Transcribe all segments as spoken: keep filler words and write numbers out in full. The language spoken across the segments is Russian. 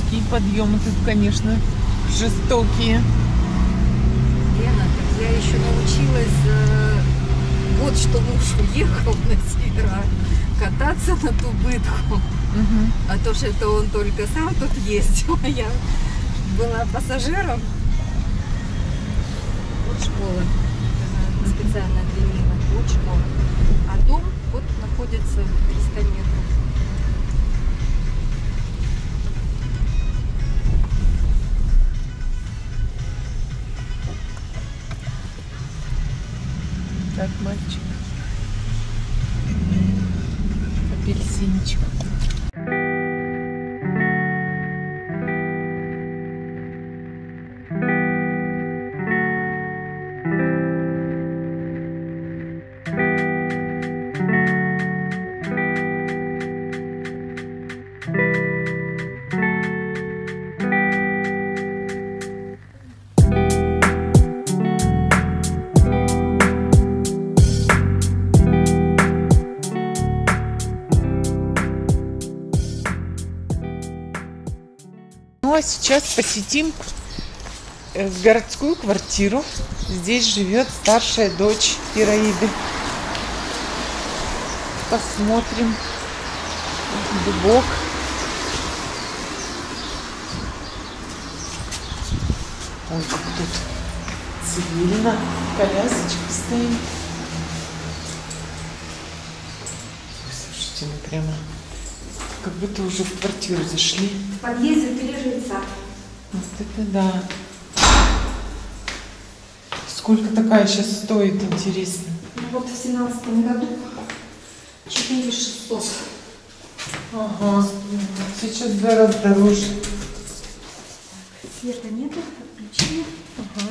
такие подъемы тут, конечно, жестокие. Лена, так я еще научилась, э, вот что муж уехал на севера, кататься на тубытку. Угу. А то, что это он только сам тут ездил, а я была пассажиром. Вот школа, специально для Нины, вот школа. А дом вот находится триста метров. Так, мальчик. Апельсинчик. Ну а сейчас посетим городскую квартиру. Здесь живет старшая дочь Ираиды. Посмотрим. Дубок. Ой, как тут цивильно. Колясочка стоит. Ой, слушайте, мы прямо как будто уже в квартиру зашли. В подъезде три жильца. Вот это да. Сколько такая сейчас стоит, интересно? Ну, вот в семнадцатом году четыре шестьсот. Ага. Сейчас в два раза дороже. Света нету, отключили. Ага.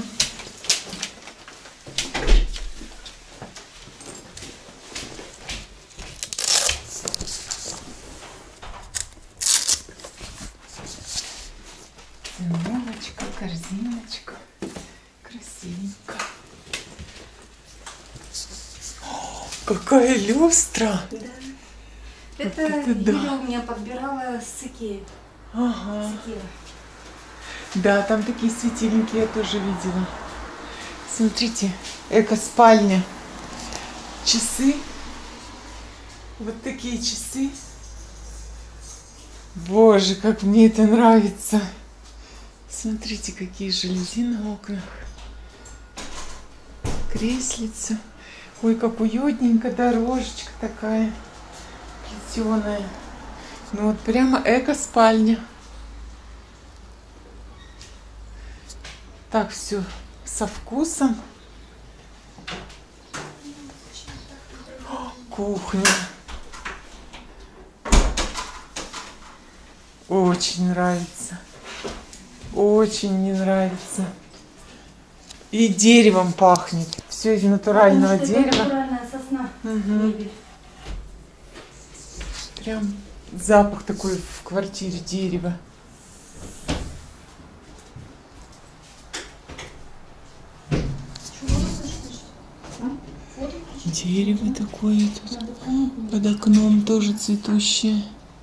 Циновочка, корзиночка. Красивенько. О, какая люстра! Да. Это, это Юля да. у меня подбирала с Икеи. Ага. С Икеи. Да, там такие светильники я тоже видела. Смотрите, эко-спальня. Часы. Вот такие часы. Боже, как мне это нравится. Смотрите, какие жалюзи на окнах. Креслица. Ой, как уютненько, дорожечка такая плетеная. Ну вот прямо эко-спальня. Так, все со вкусом. О, кухня. Очень нравится. Очень мне нравится. И деревом пахнет. Все из натурального Потому что это дерева. натуральная сосна. Угу. Прям запах такой в квартире дерева. Дерево такое тут. Под окном тоже цветущее.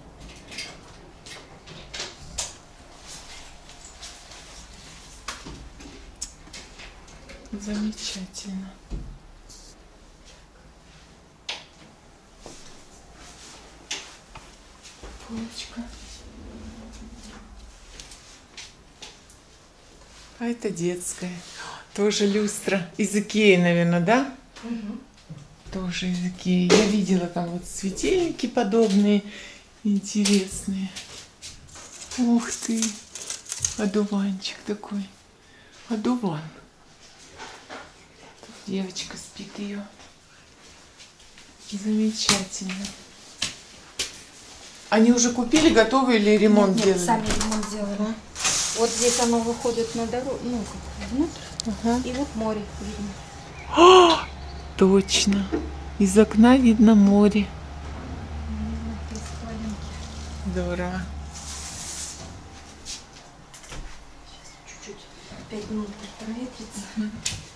Замечательно. Полочка. А это детская. Тоже люстра. Из Икеи, наверное, да? Угу. Тоже из Икеи. Я видела там вот светильники подобные. Интересные. Ух ты. Одуванчик такой. Одуван. Девочка спит ее. Замечательно. Они уже купили, готовы или ремонт нет, делали? Нет, сами ремонт делали. Ага. Вот здесь оно выходит на дорогу, ну, как внутрь. Ага. И вот море видно. О, точно. Из окна видно море. Здорово. Сейчас чуть-чуть, пять минут проветрится. Угу.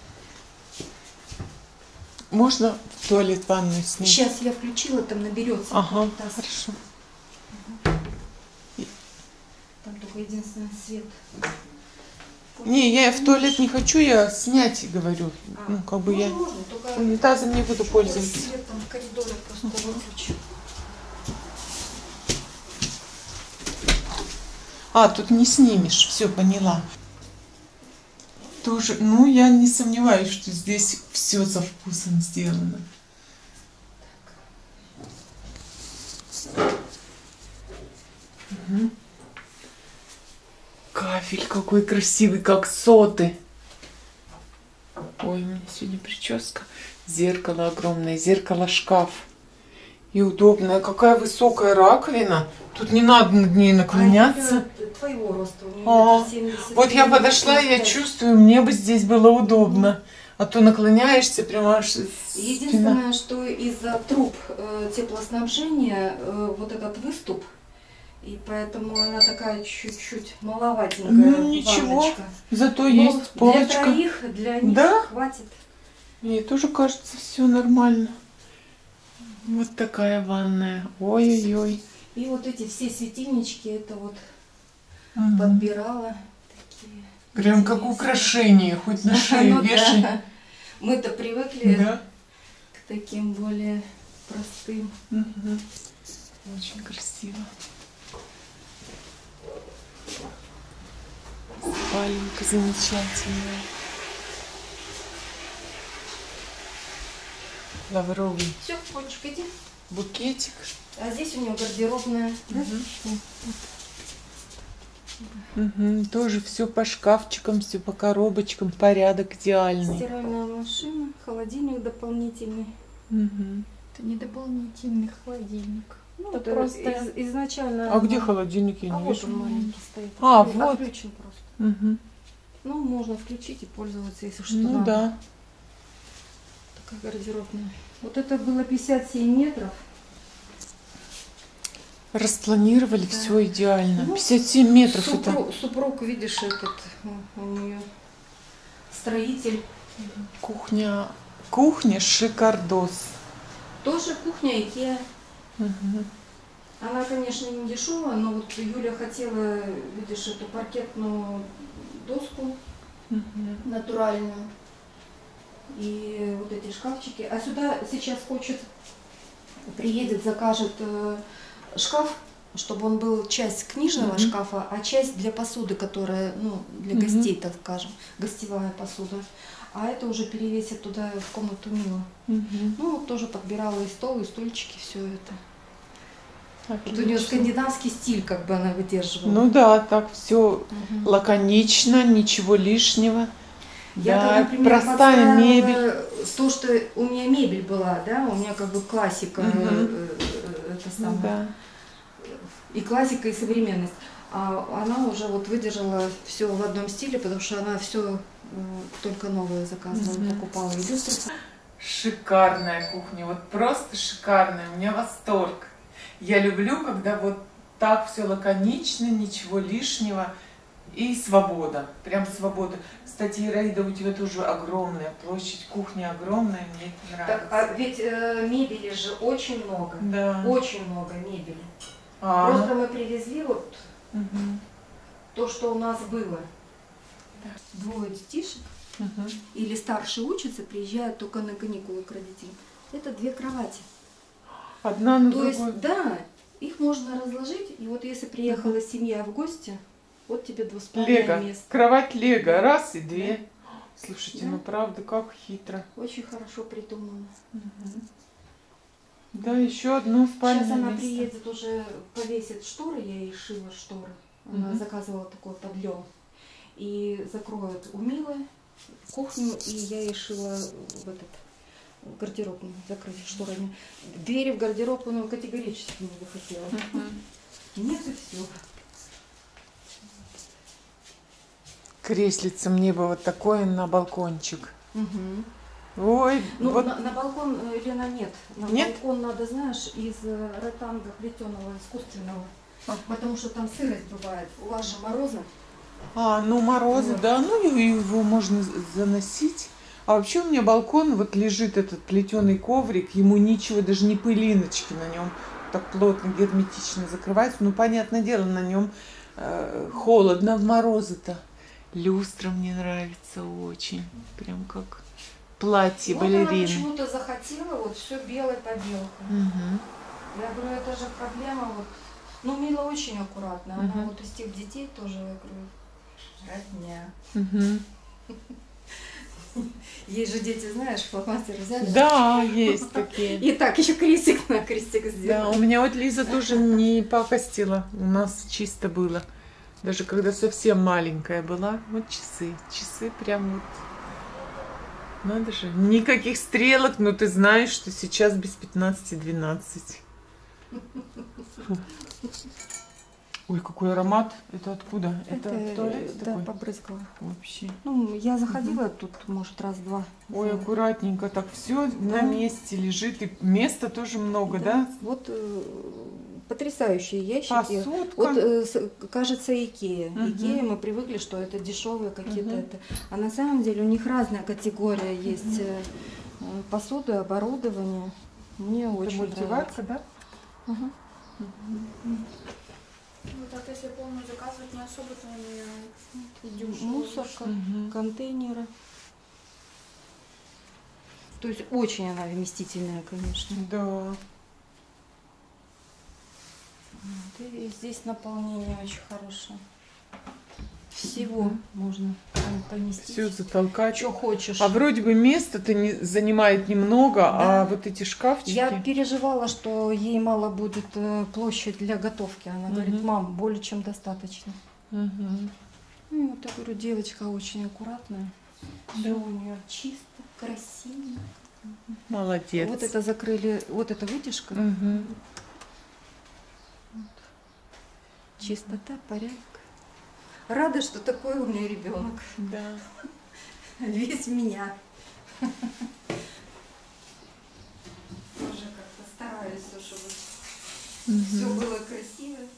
Можно в туалет ванную снять? Сейчас я включила, там наберется. Ага, таз. хорошо. Угу. Там только Единственный свет. Не, я в туалет не хочу, я снять говорю. А, Ну, как бы можно, я можно, только унитазом не буду пользоваться. свет там в коридоре просто выключу. А, тут не снимешь, все, поняла. Тоже, ну, я не сомневаюсь, что здесь все со вкусом сделано. Угу. Кафель какой красивый, как соты. Ой, у меня сегодня прическа. Зеркало огромное, зеркало-шкаф. И удобная. Какая высокая раковина. Тут не надо над ней наклоняться. А твоего роста. У А, меня семьдесят, вот я подошла, и я чувствую, мне бы здесь было удобно. А то наклоняешься прямо аж Единственное, спина. Что из-за труб э, теплоснабжения э, вот этот выступ, и поэтому она такая чуть-чуть маловатенькая. Ну ничего, ванночка. зато Но есть полочка. Для троих, для них да? хватит. Мне тоже кажется, все нормально. Вот такая ванная. Ой-ой-ой. И вот эти все светильнички, это вот угу. подбирала. Такие прям как украшение, хоть на шею ну, вешай. Да. Мы-то привыкли да? к таким более простым. Угу. Очень красиво. Спаленка замечательная. Лавровый. Все, кончик, иди. Букетик. А здесь у него гардеробная. Да? Угу. Угу. Тоже все по шкафчикам, все по коробочкам, порядок идеальный. Стиральная машина, холодильник дополнительный. Угу. Это не дополнительный холодильник. Ну, это это просто из, изначально. А где холодильник, я А не вот вижу. он маленький стоит. А, Отключен вот. Отключен просто. Угу. Ну, можно включить и пользоваться, если что. Ну надо. да. Такая гардеробная. Вот это было пятьдесят семь метров. Распланировали, Да. все идеально. Ну, пятьдесят семь метров Супруг, это. супруг, видишь, этот у нее строитель. Кухня. Кухня шикардос. Тоже кухня Икеа. Угу. Она, конечно, не дешевая, но вот Юля хотела, видишь, эту паркетную доску Угу. натуральную. И вот эти шкафчики. А сюда сейчас хочет, приедет, закажет э, шкаф, чтобы он был часть книжного Мгм. шкафа, а часть для посуды, которая, ну, для Мгм. гостей, так скажем, гостевая посуда. А это уже перевесит туда, в комнату Мила. Угу. Ну, вот тоже подбирала и стол, и стульчики, все это. Вот у нее Отлично. скандинавский стиль, как бы она выдерживала. Ну да, так все Мгм. лаконично, ничего лишнего. Я, Да, например, простая подстраивала мебель. то, что у меня мебель была, да, у меня как бы классика, Мгм. э, э, это Ну самое, да. и классика, и современность. А она уже вот выдержала все в одном стиле, потому что она все только новое заказывала, Мгм. покупала. И люстры. Шикарная кухня, вот просто шикарная, у меня восторг. Я люблю, когда вот так все лаконично, ничего лишнего и свобода, прям свобода. Кстати, Ираида, у тебя тоже огромная площадь, кухня огромная, мне это нравится. Так, а ведь э, мебели же очень много, Да. очень много мебели. А, Просто мы привезли вот мгм. то, что у нас было. Да. Двое детишек. Мгм. Или старшие учатся, приезжают только на каникулы к родителям. Это две кровати. Одна на То другой. есть, да, их можно разложить. И вот если приехала семья в гости, вот тебе двуспальное Лего. место. Кровать Лего. Раз и две. Слушайте, Да. ну правда, как хитро. Очень хорошо придумано. Мгм. Да, еще одно спальное Сейчас она место. приедет, уже повесит шторы, я ей шила шторы. Она Мгм. заказывала такой подлем. И закроют у Милы кухню, и я ей шила в этот в гардеробную, закрыть шторами. Двери в гардеробную категорически не захотела. Мгм. Нет, и все. Креслица мне бы вот такое на балкончик. Угу. Ой, Ну, вот на, на балкон, э, Лена, нет. На Нет? балкон надо, знаешь, из э, ротанга плетеного, искусственного. Ага. Потому что там сырость бывает. У вас же морозы. А, ну морозы, Вот. да, ну и его можно заносить. А вообще у меня балкон, вот лежит этот плетеный коврик, ему ничего, даже не пылиночки на нем, так плотно, герметично закрывается. Ну, понятное дело, на нем э, холодно в морозы-то. Люстра мне нравится очень. Прям как платье Вот она балерины. почему-то захотела вот все белой поделкой. Мгм. Я говорю, это же проблема вот. Ну, Мила очень аккуратна. Она Мгм. вот из тех детей тоже, я говорю, родня. Мгм. Есть же дети, знаешь, фломастер взяли. Да, есть такие. И так еще крестик на крестик Да, сделали. у меня вот Лиза тоже не пакостила. У нас чисто было. Даже когда совсем маленькая была. Вот часы. Часы прям вот. Надо же. Никаких стрелок, но ты знаешь, что сейчас без пятнадцати двенадцать. Ой, какой аромат. Это откуда? Это, Это, туалет да, такой? побрызгала. Вообще. Ну, я заходила тут, может, раз-два. Ой, аккуратненько. Так все на месте лежит. И места тоже много, да? Вот э, потрясающие ящики. Посудка. Вот, э, с- кажется, Икея. Мгм. Икея, мы привыкли, что это дешевые какие-то. Мгм. Это. А на самом деле у них разная категория есть э, э, посуды, оборудование. Мне Это очень нравится. мультиварка, да? Ага. Вот так, если полную заказывать, не особо-то не дешево. Мусорка, Мгм. контейнеры. То есть очень она вместительная, конечно. Да. Вот, и здесь наполнение очень хорошее. Всего можно пом- поместить. Все затолкать. Что хочешь. А вроде бы место-то не, занимает немного, Да. а вот эти шкафчики. Я переживала, что ей мало будет э, площадь для готовки. Она говорит, Мгм. мам, более чем достаточно. Мгм. Ну, вот я говорю, девочка очень аккуратная. Все у нее чисто, красиво. Молодец. Вот это закрыли, вот эта вытяжка. Мгм. Чистота, порядок. Рада, что такой у меня ребенок. Да. Весь в меня. Тоже как-то стараюсь, чтобы все Мгм. было красиво.